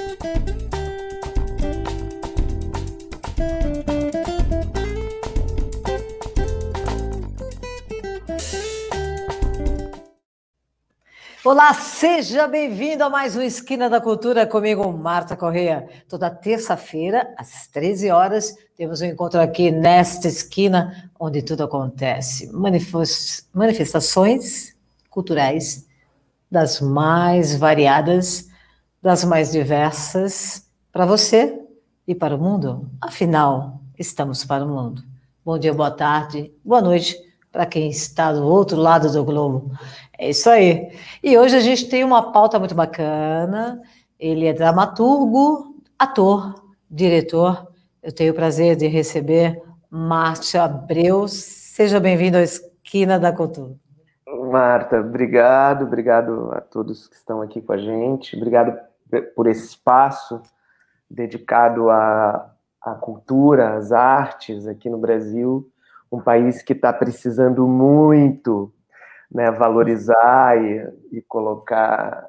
Olá, seja bem-vindo a mais um Esquina da Cultura comigo, Marta Correia. Toda terça-feira, às 13 horas, temos um encontro aqui nesta esquina, onde tudo acontece. Manifestações culturais das mais variadas, das mais diversas, para você e para o mundo. Afinal, estamos para o mundo. Bom dia, boa tarde, boa noite para quem está do outro lado do globo. É isso aí. E hoje a gente tem uma pauta muito bacana. Ele é dramaturgo, ator, diretor. Eu tenho o prazer de receber Márcio Abreu. Seja bem-vindo à Esquina da Cultura. Marta, obrigado a todos que estão aqui com a gente. Obrigado por esse espaço dedicado à cultura, às artes aqui no Brasil. Um país que está precisando muito, né, valorizar e colocar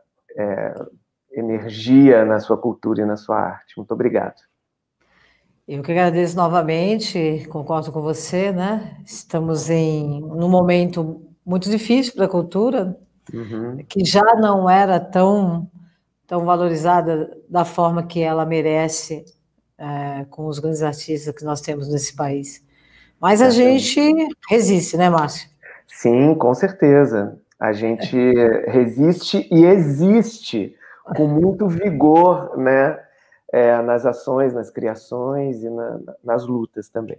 energia na sua cultura e na sua arte. Muito obrigado. Eu que agradeço novamente, concordo com você, né? Estamos num momento muito difícil para a cultura, que já não era tão valorizada da forma que ela merece, com os grandes artistas que nós temos nesse país. Mas a gente resiste, né, Márcio? Sim, com certeza. A gente resiste e existe com muito vigor, né, nas ações, nas criações e nas lutas também.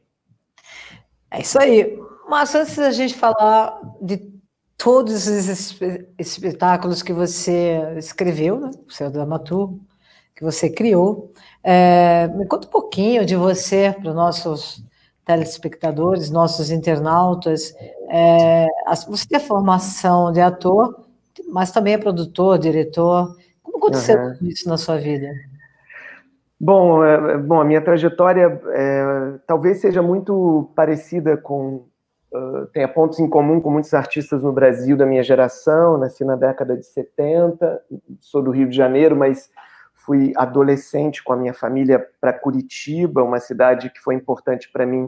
É isso aí. Mas antes da gente falar de todos esses espetáculos que você escreveu, né, o seu dramaturgo, que você criou, me conta um pouquinho de você para os nossos telespectadores, nossos internautas. Você tem a formação de ator, mas também é produtor, diretor. Como aconteceu isso na sua vida? Bom, a minha trajetória talvez seja muito parecida com... tenha pontos em comum com muitos artistas no Brasil da minha geração. Nasci na década de 70, sou do Rio de Janeiro, mas fui adolescente com a minha família para Curitiba, uma cidade que foi importante para mim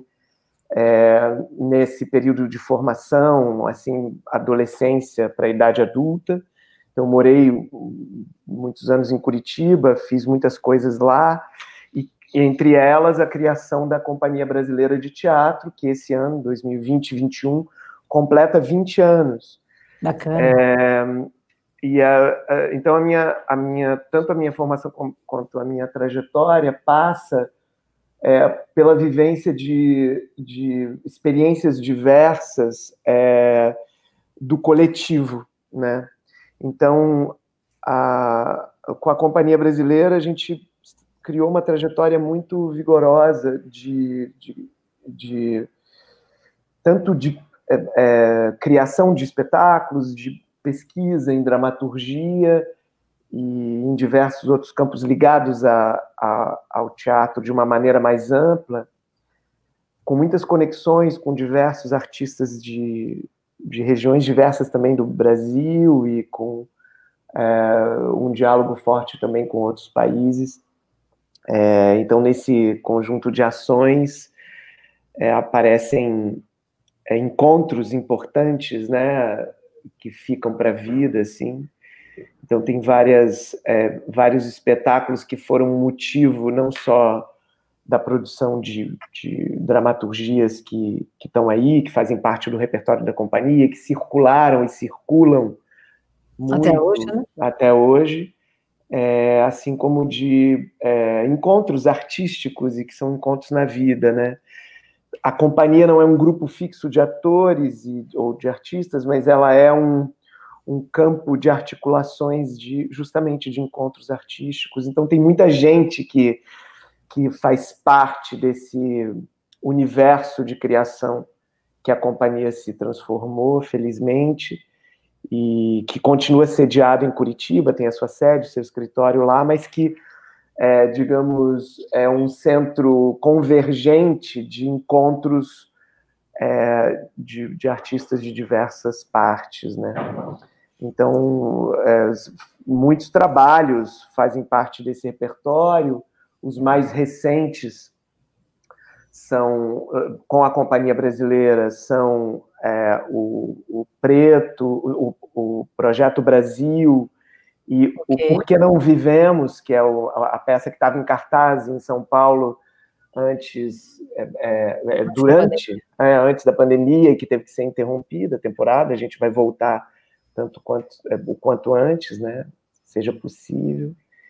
nesse período de formação, assim, adolescência para a idade adulta. Então, morei muitos anos em Curitiba, fiz muitas coisas lá, e entre elas a criação da Companhia Brasileira de Teatro, que esse ano, 2020-21, completa 20 anos. Bacana. Então, tanto a minha formação quanto a minha trajetória passa pela vivência de experiências diversas do coletivo, né? Então, com a Companhia Brasileira, a gente criou uma trajetória muito vigorosa tanto de criação de espetáculos, de pesquisa em dramaturgia e em diversos outros campos ligados ao teatro de uma maneira mais ampla, com muitas conexões com diversos artistas de regiões diversas também do Brasil e com um diálogo forte também com outros países. Então, nesse conjunto de ações, aparecem encontros importantes, né, que ficam para a vida, assim. Então, tem vários espetáculos que foram motivo não só da produção de dramaturgias que estão aí, que fazem parte do repertório da companhia, que circularam e circulam muito até hoje, assim como de encontros artísticos e que são encontros na vida, né? A companhia não é um grupo fixo de atores ou de artistas, mas ela é um campo de articulações justamente de encontros artísticos. Então, tem muita gente que faz parte desse universo de criação que a companhia se transformou, felizmente, e que continua sediado em Curitiba, tem a sua sede, seu escritório lá, mas que, digamos, é um centro convergente de encontros de artistas de diversas partes, né? Então, muitos trabalhos fazem parte desse repertório. Os mais recentes são, com a Companhia Brasileira, são o Preto, o Projeto Brasil e o Por que Não Vivemos, que é a peça que estava em cartaz em São Paulo antes da pandemia, e que teve que ser interrompida a temporada. A gente vai voltar o quanto antes, né? Seja possível.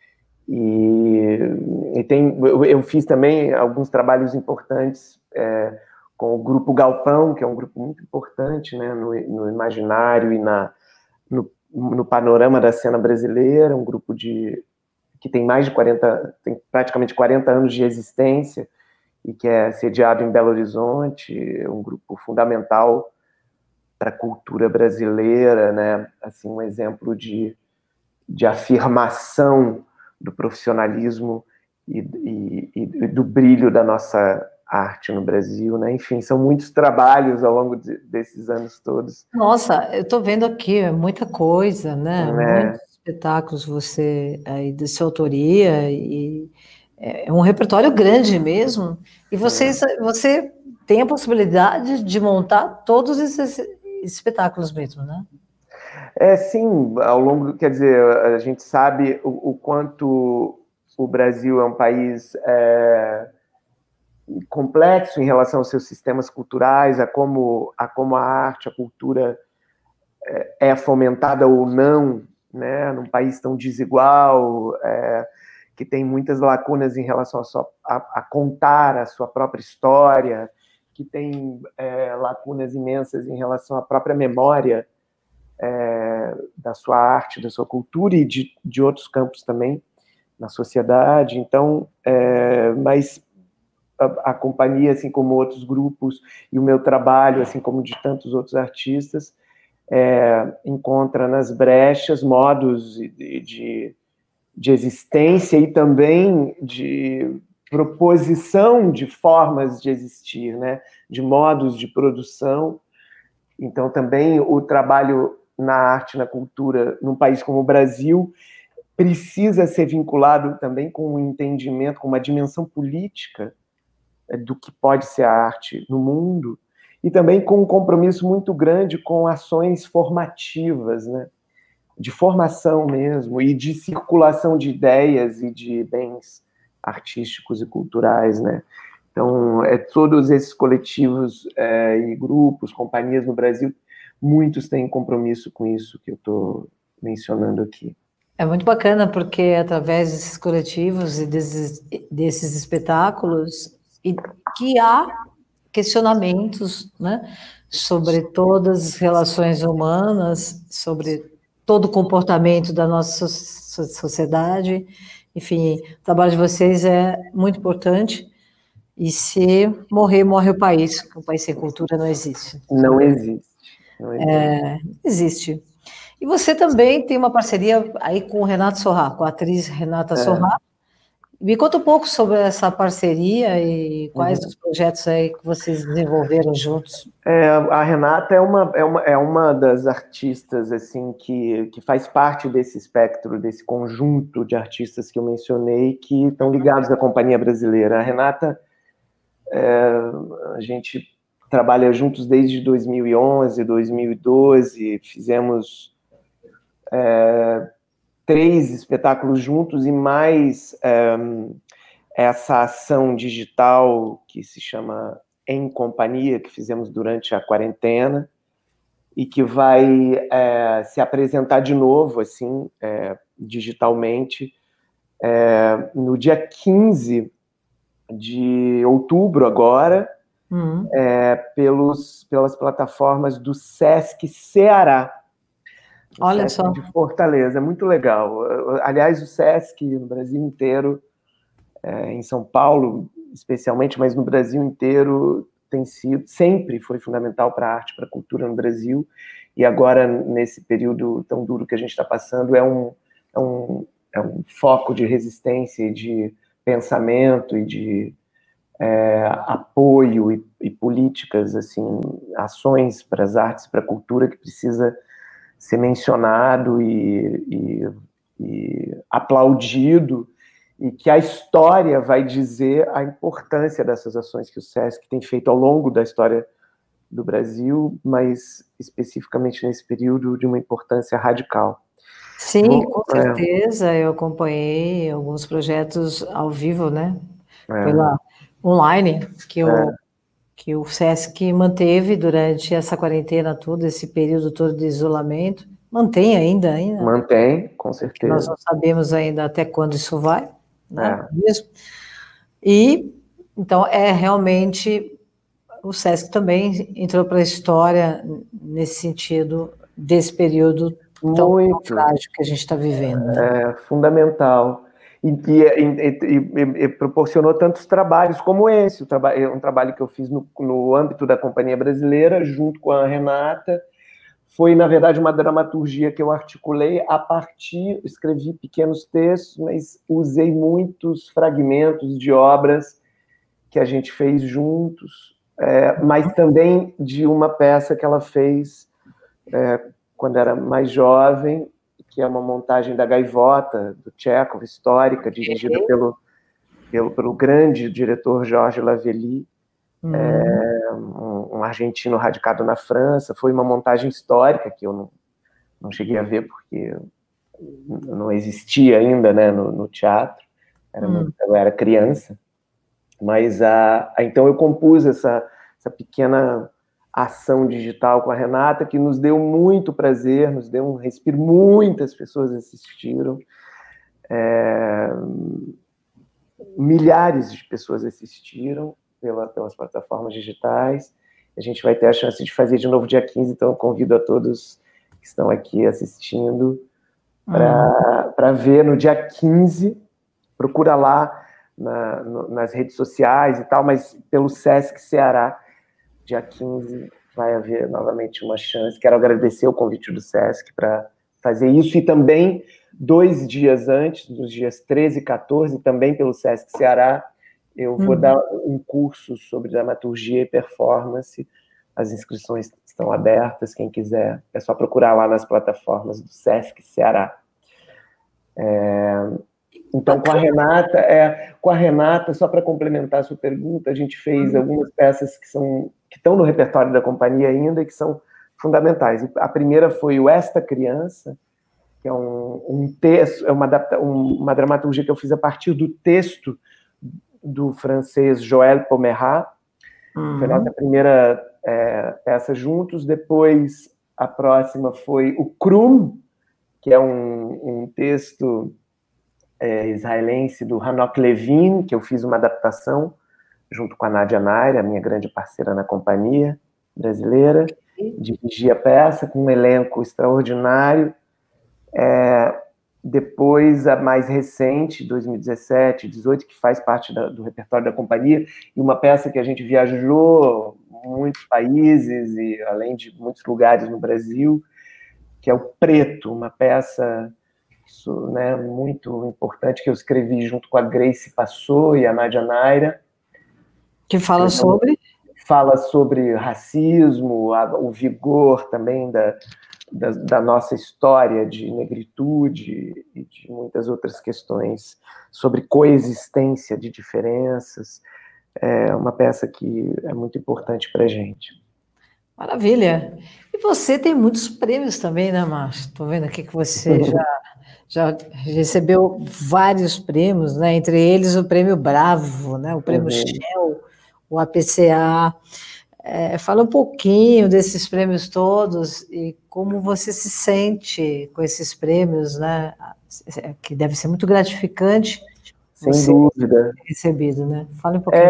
Eu fiz também alguns trabalhos importantes com o Grupo Galpão, que é um grupo muito importante, né, no imaginário e no panorama da cena brasileira, um grupo que tem tem praticamente 40 anos de existência e que é sediado em Belo Horizonte, um grupo fundamental para a cultura brasileira, né, assim, um exemplo de afirmação do profissionalismo e do brilho da nossa arte no Brasil, né? Enfim, são muitos trabalhos ao longo desses anos todos. Nossa, eu estou vendo aqui muita coisa, né? Muitos espetáculos aí de sua autoria, e é um repertório grande mesmo. E você tem a possibilidade de montar todos esses espetáculos mesmo, né? Sim, ao longo, quer dizer, a gente sabe o quanto o Brasil é um país complexo em relação aos seus sistemas culturais, a como a arte, a cultura é fomentada ou não, né, num país tão desigual, que tem muitas lacunas em relação a contar a sua própria história, que tem lacunas imensas em relação à própria memória da sua arte, da sua cultura e de outros campos também na sociedade. Então, mas a companhia, assim como outros grupos, e o meu trabalho, assim como de tantos outros artistas, encontra nas brechas modos de existência e também de proposição de formas de existir, né? De modos de produção. Então, também o trabalho na arte, na cultura, num país como o Brasil, precisa ser vinculado também com um entendimento, com uma dimensão política do que pode ser a arte no mundo, e também com um compromisso muito grande com ações formativas, né? De formação mesmo, e de circulação de ideias e de bens artísticos e culturais, né? Então, todos esses coletivos e grupos, companhias no Brasil, muitos têm compromisso com isso que eu estou mencionando aqui. É muito bacana, porque através desses coletivos e desses espetáculos, e que há questionamentos, né, sobre todas as relações humanas, sobre todo o comportamento da nossa sociedade. Enfim, o trabalho de vocês é muito importante. E se morrer, morre o país. O país sem cultura não existe. Não existe. Existe. E você também tem uma parceria aí com o Renato Sorrá, com a atriz Renata Sorrá. Me conta um pouco sobre essa parceria e quais os projetos aí que vocês desenvolveram juntos. A Renata é uma das artistas assim que faz parte desse espectro, desse conjunto de artistas que eu mencionei, que estão ligados à Companhia Brasileira. A Renata, a gente trabalha juntos desde 2011, 2012, fizemos 3 espetáculos juntos e mais essa ação digital que se chama Em Companhia, que fizemos durante a quarentena e que vai se apresentar de novo, assim, digitalmente, no dia 15 de outubro agora, pelas plataformas do Sesc Ceará. Olha Sesc só. de Fortaleza, é muito legal. Aliás, o Sesc no Brasil inteiro, em São Paulo especialmente, mas no Brasil inteiro sempre foi fundamental para a arte, para a cultura no Brasil, e agora, nesse período tão duro que a gente está passando, é um foco de resistência, de pensamento e de apoio e políticas, assim, ações para as artes, para a cultura, que precisa ser mencionado e e aplaudido, e que a história vai dizer a importância dessas ações que o SESC tem feito ao longo da história do Brasil, mas especificamente nesse período de uma importância radical. Sim, com certeza, eu acompanhei alguns projetos ao vivo, né, pela online, que o SESC manteve durante essa quarentena toda, esse período todo de isolamento, mantém ainda. Mantém, com certeza. Nós não sabemos ainda até quando isso vai, né, mesmo. E, então, realmente, o SESC também entrou para a história nesse sentido, desse período tão frágil que a gente está vivendo. Né? É fundamental. E proporcionou tantos trabalhos como esse, um trabalho que eu fiz no âmbito da Companhia Brasileira, junto com a Renata. Foi, na verdade, uma dramaturgia que eu articulei escrevi pequenos textos, mas usei muitos fragmentos de obras que a gente fez juntos, mas também de uma peça que ela fez quando era mais jovem, que é uma montagem da Gaivota, do Tchekhov, histórica, dirigida pelo grande diretor Georges Lavelli, um argentino radicado na França. Foi uma montagem histórica que eu não cheguei a ver porque não existia ainda, né, no teatro, eu era criança, mas então eu compus essa pequena ação digital com a Renata, que nos deu muito prazer, nos deu um respiro, muitas pessoas assistiram, milhares de pessoas assistiram pelas plataformas digitais. A gente vai ter a chance de fazer de novo dia 15, então eu convido a todos que estão aqui assistindo para ver no dia 15, procura lá nas redes sociais e tal, mas pelo SESC Ceará, dia 15 vai haver novamente uma chance. Quero agradecer o convite do SESC para fazer isso, e também 2 dias antes, nos dias 13 e 14, também pelo SESC Ceará, eu vou dar um curso sobre dramaturgia e performance. As inscrições estão abertas, quem quiser, é só procurar lá nas plataformas do SESC Ceará. Então, com a Renata, só para complementar a sua pergunta, a gente fez algumas peças que estão no repertório da companhia ainda e que são fundamentais. A primeira foi o Esta Criança, que é um texto, é uma dramaturgia que eu fiz a partir do texto do francês Joël Pomerat. Foi a nossa primeira peça juntos. Depois, a próxima foi o Krum, que é um texto israelense do Hanok Levin, que eu fiz uma adaptação junto com a Nádia Nair, a minha grande parceira na companhia brasileira. Dirigi a peça com um elenco extraordinário. Depois, a mais recente, 2017, 2018, que faz parte do repertório da companhia, e uma peça que a gente viajou muitos países, e além de muitos lugares no Brasil, que é o Preto, uma peça muito importante que eu escrevi junto com a Grace Passou e a Nádia Naira. Que fala sobre? Fala sobre racismo, o vigor também da nossa história de negritude e de muitas outras questões sobre coexistência de diferenças. É uma peça que é muito importante para a gente. Maravilha! E você tem muitos prêmios também, né, Márcio? Estou vendo aqui que você já recebeu vários prêmios, né? Entre eles o Prêmio Bravo, né? O Prêmio Shell, o APCA. Fala um pouquinho desses prêmios todos e como você se sente com esses prêmios, né? Que deve ser muito gratificante. Sem dúvida. Recebido, né? Fala um pouquinho.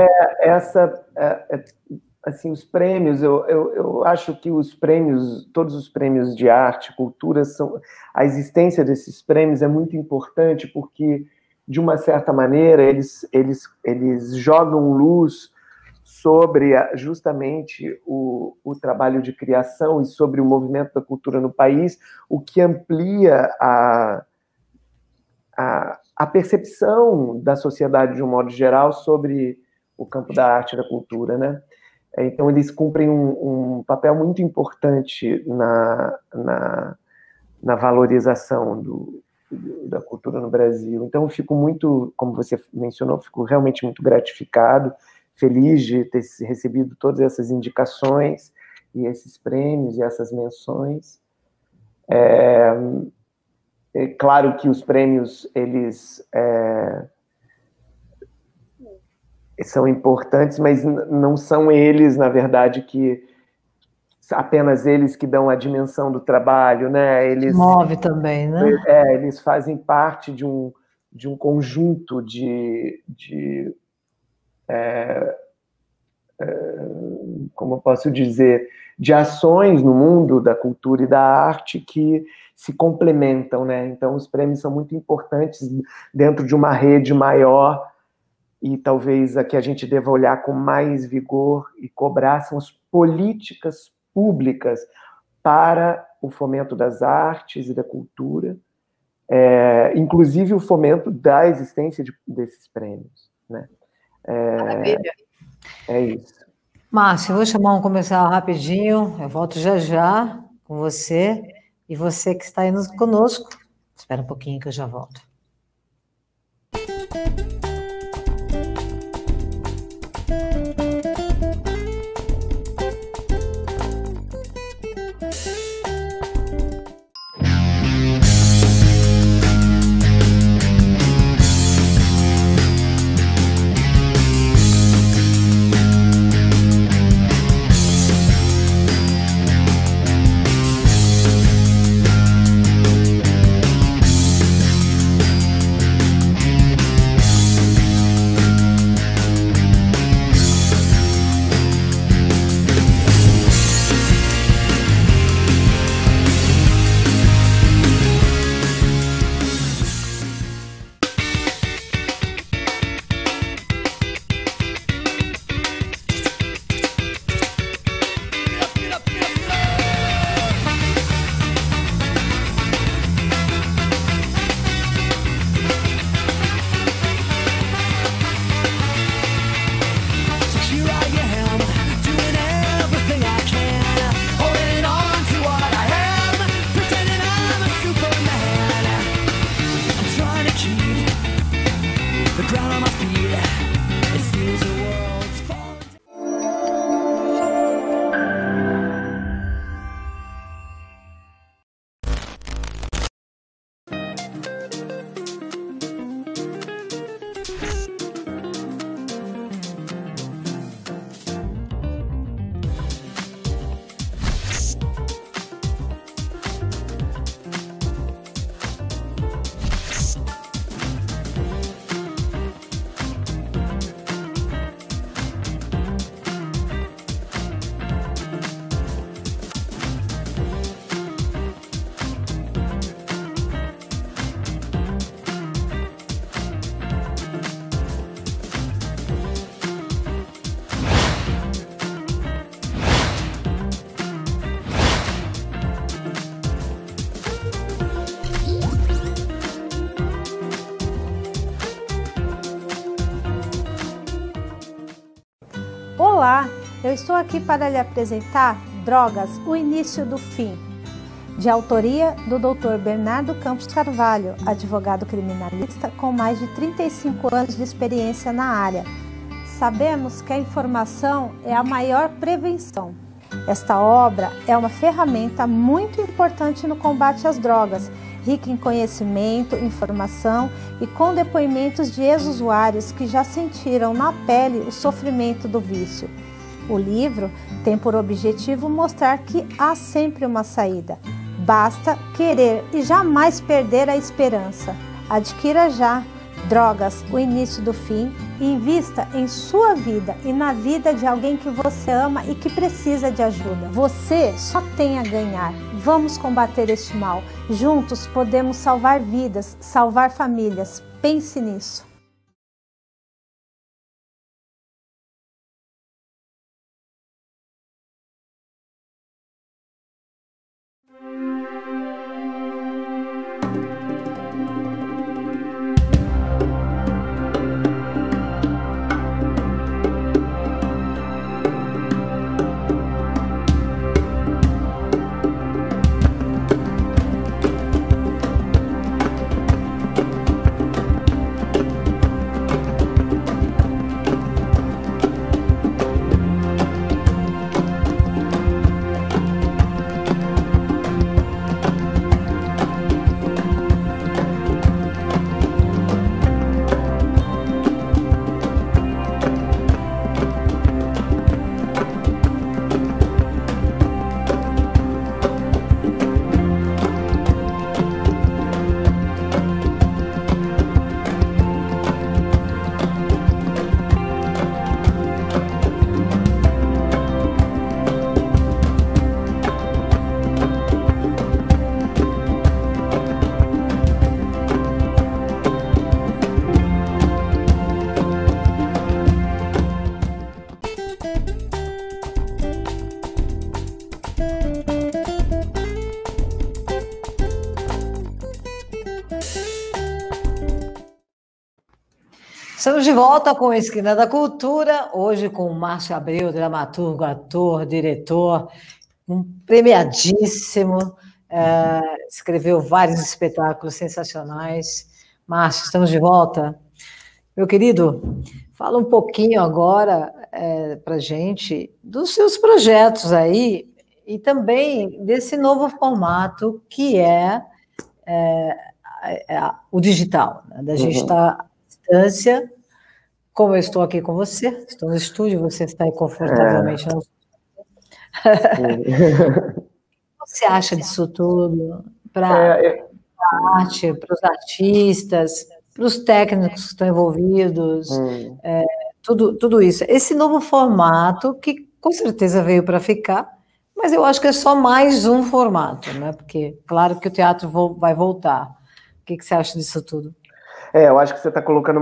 Assim, os prêmios, eu acho que todos os prêmios de arte, cultura, a existência desses prêmios é muito importante porque, de uma certa maneira, eles jogam luz sobre justamente o trabalho de criação e sobre o movimento da cultura no país, o que amplia a percepção da sociedade, de um modo geral, sobre o campo da arte e da cultura, né? Então, eles cumprem um papel muito importante na valorização da cultura no Brasil. Então, eu fico muito, como você mencionou, fico realmente muito gratificado, feliz de ter recebido todas essas indicações e esses prêmios e essas menções. É claro que os prêmios, eles são importantes, mas não são eles, na verdade, que apenas eles que dão a dimensão do trabalho, né? Eles move também, né? Eles fazem parte de um conjunto como eu posso dizer, de ações no mundo da cultura e da arte que se complementam, né? Então, os prêmios são muito importantes dentro de uma rede maior, e talvez a que a gente deva olhar com mais vigor e cobrar são as políticas públicas para o fomento das artes e da cultura, inclusive o fomento da existência desses prêmios, né? Maravilha. É isso. Márcio, eu vou chamar um comercial rapidinho, eu volto já já com você, e você que está aí conosco, espera um pouquinho que eu já volto. Olá, eu estou aqui para lhe apresentar Drogas, o Início do Fim, de autoria do Dr. Bernardo Campos Carvalho, advogado criminalista com mais de 35 anos de experiência na área. Sabemos que a informação é a maior prevenção. Esta obra é uma ferramenta muito importante no combate às drogas, rica em conhecimento, informação e com depoimentos de ex-usuários que já sentiram na pele o sofrimento do vício. O livro tem por objetivo mostrar que há sempre uma saída. Basta querer e jamais perder a esperança. Adquira já Drogas, o Início do Fim e invista em sua vida e na vida de alguém que você ama e que precisa de ajuda. Você só tem a ganhar. Vamos combater este mal. Juntos podemos salvar vidas, salvar famílias. Pense nisso. Estamos de volta com a Esquina da Cultura, hoje com o Márcio Abreu, dramaturgo, ator, diretor, um premiadíssimo, escreveu vários espetáculos sensacionais. Márcio, estamos de volta. Meu querido, fala um pouquinho agora para a gente dos seus projetos aí e também desse novo formato que é o digital, né? Da gente estar à distância, como eu estou aqui com você, estou no estúdio, você está aí confortavelmente no O que você acha disso tudo para a arte, para os artistas, para os técnicos que estão envolvidos, tudo isso. Esse novo formato que com certeza veio para ficar, mas eu acho que é só mais um formato, né? Porque claro que o teatro vai voltar. O que você acha disso tudo? Eu acho que você está colocando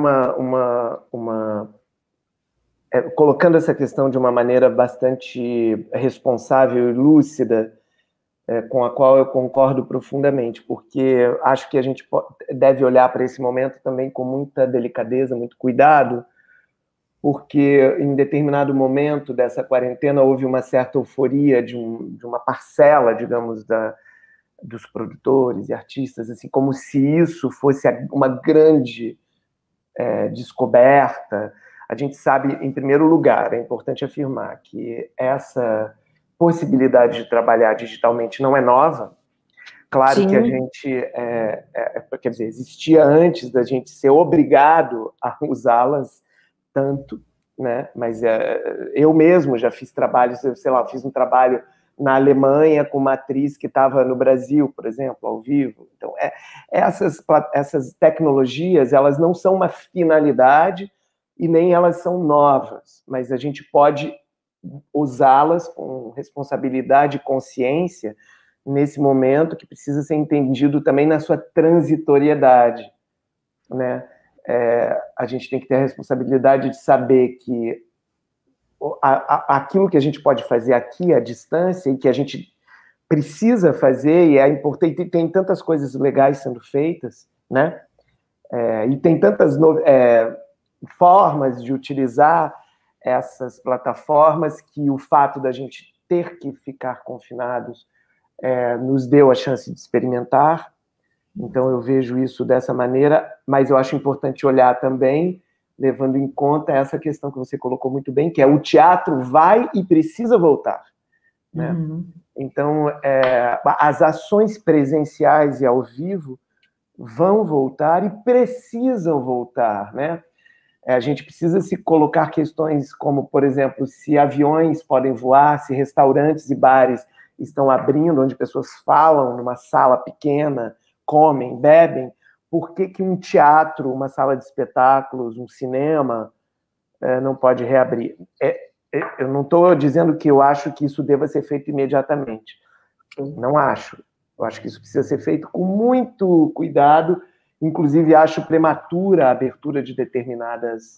colocando essa questão de uma maneira bastante responsável e lúcida, com a qual eu concordo profundamente, porque acho que a gente deve olhar para esse momento também com muita delicadeza, muito cuidado, porque em determinado momento dessa quarentena houve uma certa euforia de uma parcela, digamos, dos produtores e artistas, assim, como se isso fosse uma grande descoberta. A gente sabe, em primeiro lugar, é importante afirmar que essa possibilidade de trabalhar digitalmente não é nova. Claro Sim. que a gente, quer dizer, existia antes da gente ser obrigado a usá-las tanto, né? Mas eu mesmo já fiz trabalhos, sei lá, fiz um trabalho na Alemanha com uma atriz que estava no Brasil, por exemplo, ao vivo. Então, essas tecnologias, elas não são uma finalidade e nem elas são novas, mas a gente pode usá-las com responsabilidade e consciência nesse momento que precisa ser entendido também na sua transitoriedade, né? A gente tem que ter a responsabilidade de saber que aquilo que a gente pode fazer aqui à distância e que a gente precisa fazer, e é importante, tem tantas coisas legais sendo feitas, né? E tem tantas formas de utilizar essas plataformas que o fato da gente ter que ficar confinados nos deu a chance de experimentar. Então eu vejo isso dessa maneira, mas eu acho importante olhar também, levando em conta essa questão que você colocou muito bem, que é o teatro vai e precisa voltar, né? Então, as ações presenciais e ao vivo vão voltar e precisam voltar, né? A gente precisa se colocar questões como, por exemplo, se aviões podem voar, se restaurantes e bares estão abrindo, onde pessoas falam numa sala pequena, comem, bebem. Por que um teatro, uma sala de espetáculos, um cinema não pode reabrir? Eu não estou dizendo que eu acho que isso deva ser feito imediatamente. Não acho. Eu acho que isso precisa ser feito com muito cuidado. Inclusive, acho prematura a abertura de determinados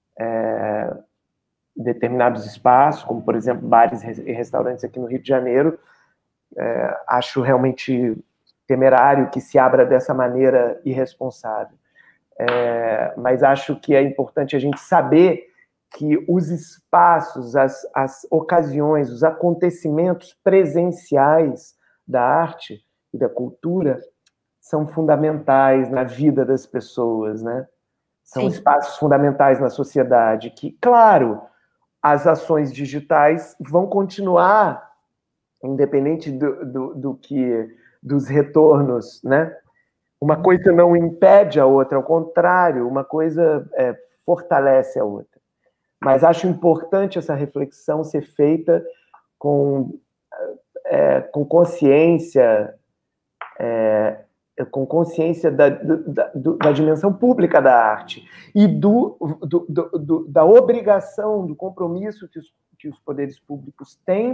espaços, como, por exemplo, bares e restaurantes aqui no Rio de Janeiro. Acho realmente temerário que se abra dessa maneira irresponsável. Mas acho que é importante a gente saber que os espaços, as ocasiões, os acontecimentos presenciais da arte e da cultura são fundamentais na vida das pessoas, né? São Sim. espaços fundamentais na sociedade que, claro, as ações digitais vão continuar, independente dos retornos, né? Uma coisa não impede a outra, ao contrário, uma coisa fortalece a outra. Mas acho importante essa reflexão ser feita com consciência, da dimensão pública da arte e da obrigação, do compromisso que os poderes públicos têm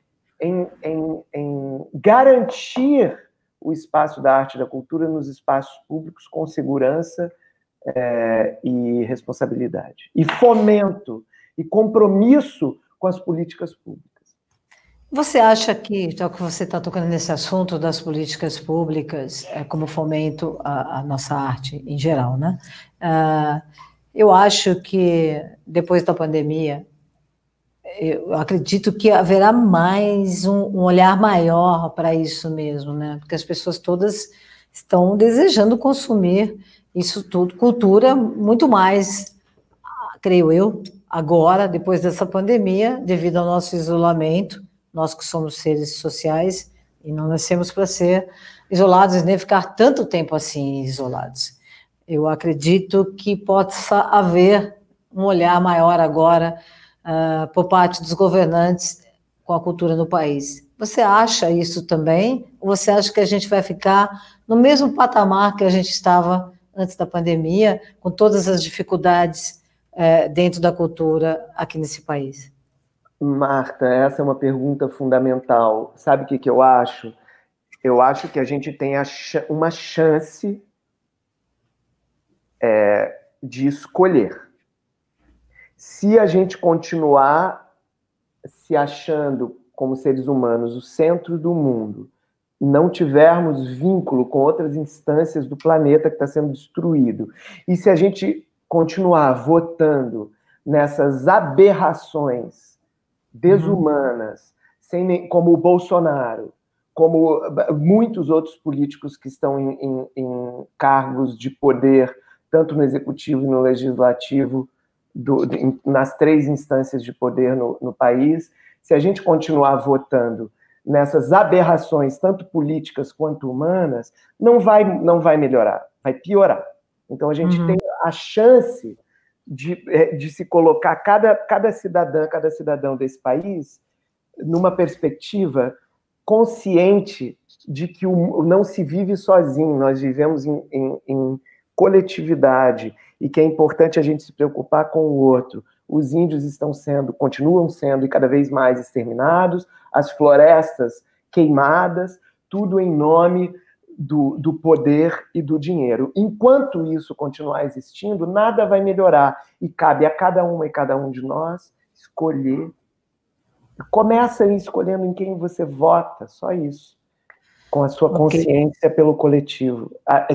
em garantir o espaço da arte e da cultura nos espaços públicos com segurança e responsabilidade. E fomento e compromisso com as políticas públicas. Você acha que, já que você está tocando nesse assunto das políticas públicas, como fomento à nossa arte em geral, né? Eu acho que depois da pandemia, eu acredito que haverá mais um olhar maior para isso mesmo, né? Porque as pessoas todas estão desejando consumir isso tudo, cultura, muito mais, creio eu, agora, depois dessa pandemia, devido ao nosso isolamento, nós que somos seres sociais e não nascemos para ser isolados nem ficar tanto tempo assim isolados. Eu acredito que possa haver um olhar maior agora por parte dos governantes com a cultura no país. Você acha isso também? Ou você acha que a gente vai ficar no mesmo patamar que a gente estava antes da pandemia, com todas as dificuldades dentro da cultura aqui nesse país? Marta, essa é uma pergunta fundamental. Sabe o que eu acho? Eu acho que a gente tem uma chance de escolher. Se a gente continuar se achando como seres humanos o centro do mundo, não tivermos vínculo com outras instâncias do planeta que está sendo destruído, e se a gente continuar votando nessas aberrações desumanas, como o Bolsonaro, como muitos outros políticos que estão em cargos de poder, tanto no executivo e no legislativo, nas 3 instâncias de poder no país, se a gente continuar votando nessas aberrações, tanto políticas quanto humanas, não vai melhorar, vai piorar. Então, a gente tem a chance de se colocar cada cidadã, cada cidadão desse país numa perspectiva consciente de que não se vive sozinho, nós vivemos em coletividade e que é importante a gente se preocupar com o outro. Os índios continuam sendo e cada vez mais exterminados, as florestas queimadas, tudo em nome do poder e do dinheiro. Enquanto isso continuar existindo, nada vai melhorar e cabe a cada uma e cada um de nós escolher. Começa escolhendo em quem você vota, só isso, com a sua consciência pelo coletivo.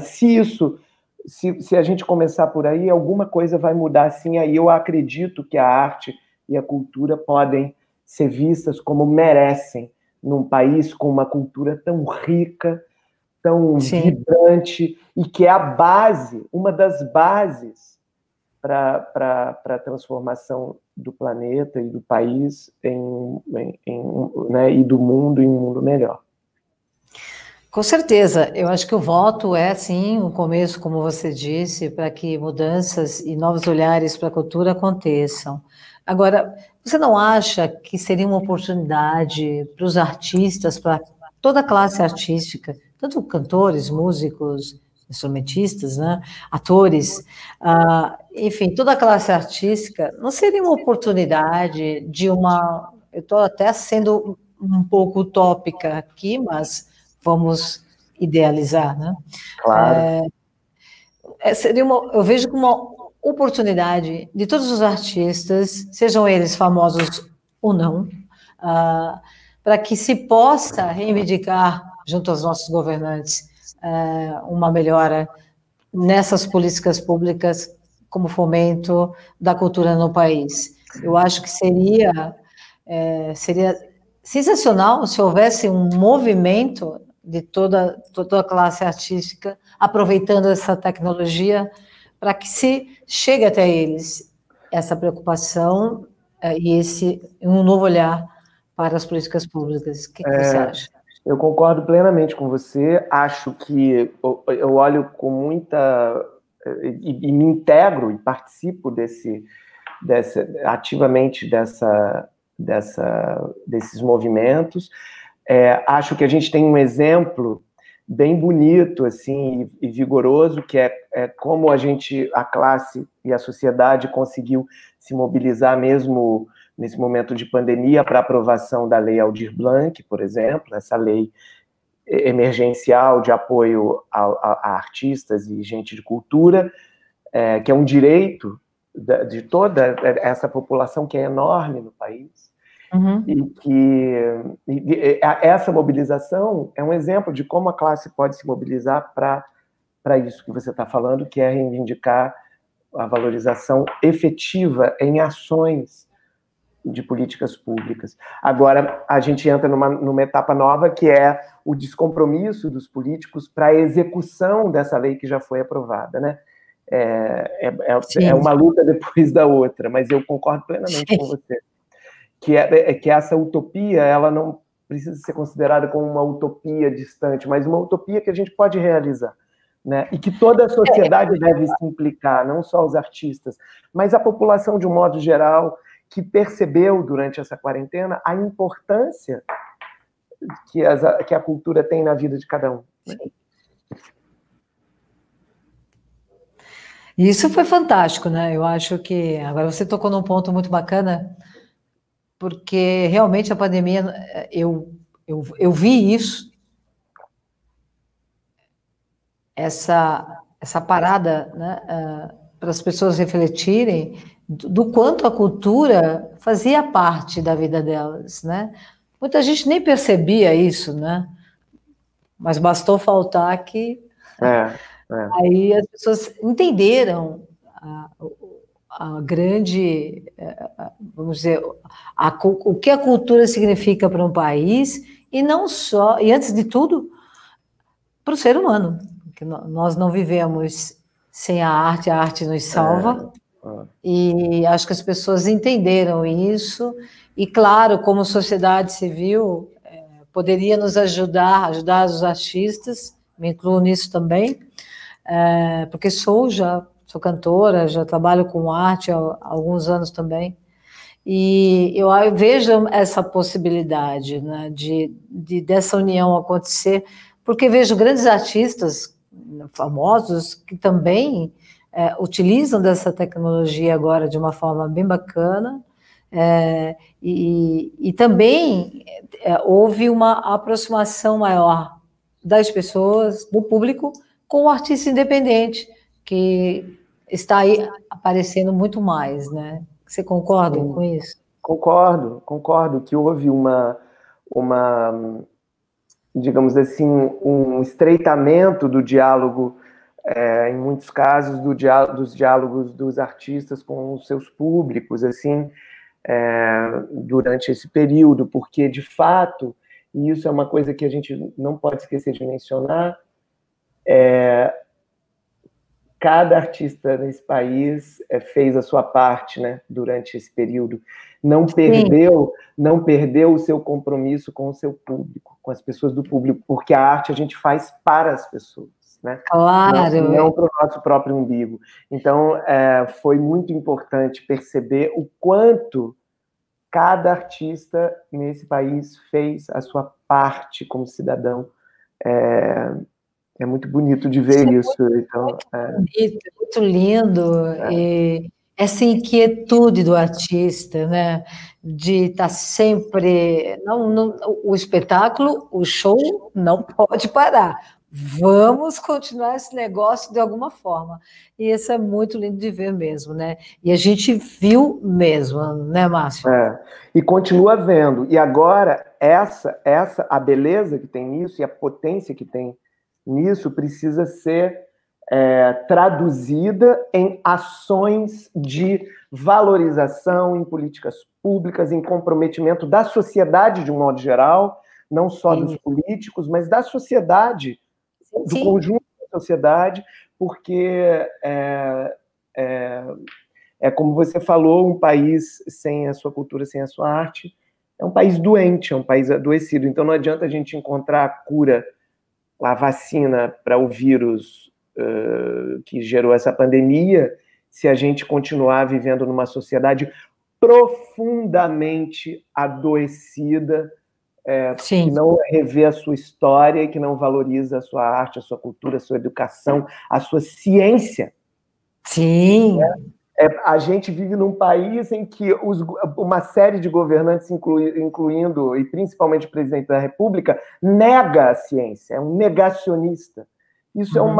Se a gente começar por aí, alguma coisa vai mudar, sim. Aí eu acredito que a arte e a cultura podem ser vistas como merecem num país com uma cultura tão rica, tão vibrante, e que é a base, uma das bases para a transformação do planeta e do país né, e do mundo em um mundo melhor. Com certeza, eu acho que o voto é, sim, o começo, como você disse, para que mudanças e novos olhares para a cultura aconteçam. Agora, você não acha que seria uma oportunidade para os artistas, para toda a classe artística, tanto cantores, músicos, instrumentistas, né, atores, enfim, toda a classe artística, não seria uma oportunidade de uma... Eu estou até sendo um pouco utópica aqui, mas vamos idealizar, né? Claro. Eu vejo como uma oportunidade de todos os artistas, sejam eles famosos ou não, para que se possa reivindicar, junto aos nossos governantes, uma melhora nessas políticas públicas como fomento da cultura no país. Eu acho que seria sensacional se houvesse um movimento de toda a classe artística aproveitando essa tecnologia para que se chegue até eles essa preocupação e um novo olhar para as políticas públicas. O que você acha? Eu concordo plenamente com você. Acho que eu olho com muita... e me integro e participo ativamente desses movimentos. Acho que a gente tem um exemplo bem bonito assim, e vigoroso, que é como a classe e a sociedade conseguiu se mobilizar mesmo nesse momento de pandemia para a aprovação da Lei Aldir Blanc, por exemplo, essa lei emergencial de apoio a artistas e gente de cultura, que é um direito de toda essa população que é enorme no país. E essa mobilização é um exemplo de como a classe pode se mobilizar para isso que você está falando, que é reivindicar a valorização efetiva em ações de políticas públicas. Agora, a gente entra numa etapa nova, que é o descompromisso dos políticos para a execução dessa lei que já foi aprovada, né? É uma luta depois da outra, mas eu concordo plenamente com você, que essa utopia, ela não precisa ser considerada como uma utopia distante, mas uma utopia que a gente pode realizar, né? E que toda a sociedade deve se implicar, não só os artistas, mas a população de um modo geral, que percebeu durante essa quarentena a importância que a cultura tem na vida de cada um. Né? Isso foi fantástico, né? Eu acho que agora você tocou num ponto muito bacana, porque realmente a pandemia, eu vi isso, essa parada, né, para as pessoas refletirem do quanto a cultura fazia parte da vida delas, né? Muita gente nem percebia isso, né? Mas bastou faltar que aí as pessoas entenderam a grande, vamos dizer, o que a cultura significa para um país, e não só, e antes de tudo, para o ser humano, que nós não vivemos sem a arte nos salva, e acho que as pessoas entenderam isso, e claro, como sociedade civil, poderia nos ajudar os artistas, me incluo nisso também, porque sou cantora, já trabalho com arte há alguns anos também, e eu vejo essa possibilidade, né, dessa união acontecer, porque vejo grandes artistas famosos que também utilizam dessa tecnologia agora de uma forma bem bacana, e também houve uma aproximação maior das pessoas, do público, com o artista independente, que está aí aparecendo muito mais, né? Você concorda com isso? Concordo que houve uma digamos assim, um estreitamento do diálogo, em muitos casos, dos diálogos dos artistas com os seus públicos, assim, durante esse período, porque, de fato, e isso é uma coisa que a gente não pode esquecer de mencionar, cada artista nesse país fez a sua parte, né, durante esse período. Não perdeu o seu compromisso com o seu público, com as pessoas do público, porque a arte a gente faz para as pessoas, né? Claro. Não para o nosso próprio umbigo. Então, foi muito importante perceber o quanto cada artista nesse país fez a sua parte como cidadão. É muito bonito de ver isso. Bonito, muito lindo. E essa inquietude do artista, né? De estar sempre... o espetáculo, o show não pode parar. Vamos continuar esse negócio de alguma forma. E isso é muito lindo de ver mesmo, né? E a gente viu mesmo, né, Márcio? E continua vendo. E agora, a beleza que tem nisso e a potência que tem nisso precisa ser traduzida em ações de valorização, em políticas públicas, em comprometimento da sociedade de um modo geral, não só dos políticos, mas da sociedade, do conjunto da sociedade, porque como você falou, um país sem a sua cultura, sem a sua arte, é um país doente, é um país adoecido. Então não adianta a gente encontrar a cura, a vacina para o vírus que gerou essa pandemia, se a gente continuar vivendo numa sociedade profundamente adoecida, que não revê a sua história e que não valoriza a sua arte, a sua cultura, a sua educação, a sua ciência. Sim. A gente vive num país em que uma série de governantes, incluindo e principalmente o presidente da República, nega a ciência, é um negacionista. Isso é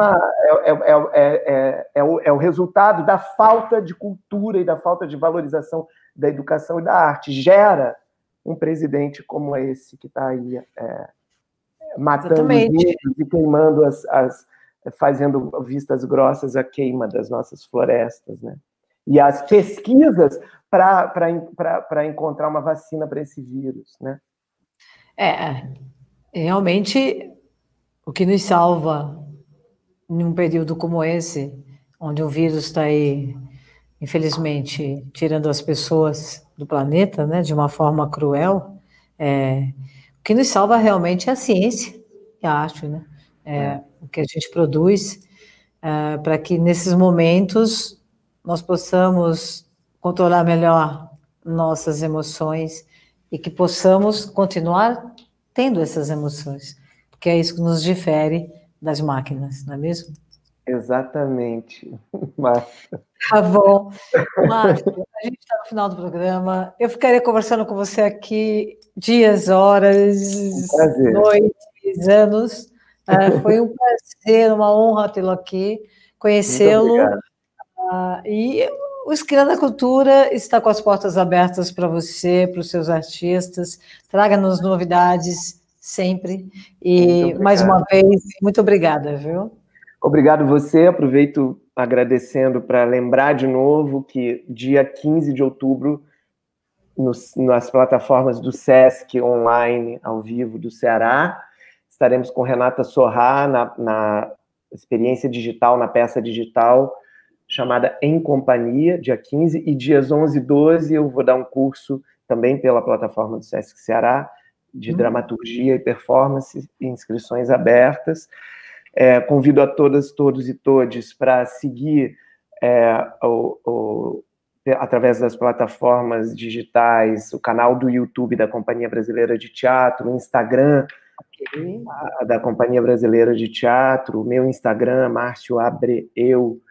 o resultado da falta de cultura e da falta de valorização da educação e da arte. Gera um presidente como esse que está aí matando os índios e queimando fazendo vistas grossas à queima das nossas florestas, né? E as pesquisas para encontrar uma vacina para esse vírus, né? Realmente, o que nos salva em um período como esse, onde o vírus está aí, infelizmente, tirando as pessoas do planeta, né, de uma forma cruel, o que nos salva realmente é a ciência e a arte, né? O que a gente produz, para que nesses momentos nós possamos controlar melhor nossas emoções e que possamos continuar tendo essas emoções, porque é isso que nos difere das máquinas, não é mesmo? Exatamente, Marta. Tá bom. Márcio, a gente está no final do programa. Eu ficaria conversando com você aqui dias, horas, noites, anos. Foi um prazer, uma honra tê-lo aqui, conhecê-lo. E o Esquina da Cultura está com as portas abertas para você, para os seus artistas. Traga-nos novidades sempre. E, mais uma vez, muito obrigada, viu? Obrigado você. Aproveito agradecendo para lembrar de novo que dia 15 de outubro, nas plataformas do Sesc Online, ao vivo do Ceará, estaremos com Renata Sorrá na experiência digital, na peça digital, chamada Em Companhia, dia 15, e dias 11 e 12 eu vou dar um curso também pela plataforma do Sesc Ceará, de dramaturgia e performance, inscrições abertas. Convido a todas, todos e todes para seguir através das plataformas digitais, o canal do YouTube da Companhia Brasileira de Teatro, o Instagram da Companhia Brasileira de Teatro, o meu Instagram, Márcio Abreu,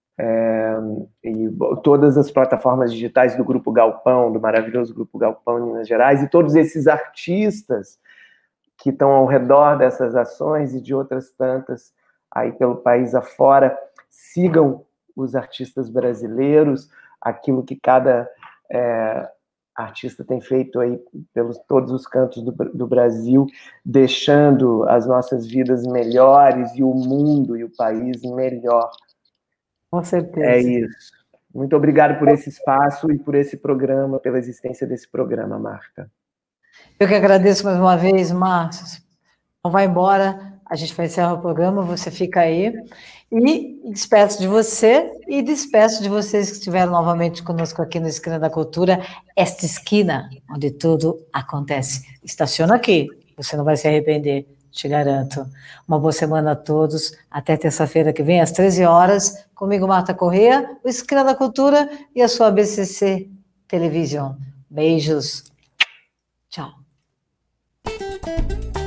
e todas as plataformas digitais do Grupo Galpão, do maravilhoso Grupo Galpão em Minas Gerais, e todos esses artistas que estão ao redor dessas ações e de outras tantas aí pelo país afora. Sigam os artistas brasileiros, aquilo que cada artista tem feito aí pelos todos os cantos do Brasil, deixando as nossas vidas melhores e o mundo e o país melhor. Com certeza. É isso. Muito obrigado por esse espaço e por esse programa, pela existência desse programa, Marta. Eu que agradeço mais uma vez, Márcio. Não vai embora, a gente vai encerrar o programa, você fica aí. E despeço de você e despeço de vocês que estiveram novamente conosco aqui no Esquina da Cultura, esta esquina onde tudo acontece. Estaciona aqui, você não vai se arrepender, te garanto. Uma boa semana a todos, até terça-feira que vem, às 13 horas, comigo, Marta Corrêa, o Esquina da Cultura e a sua BCC Televisão. Beijos. Tchau.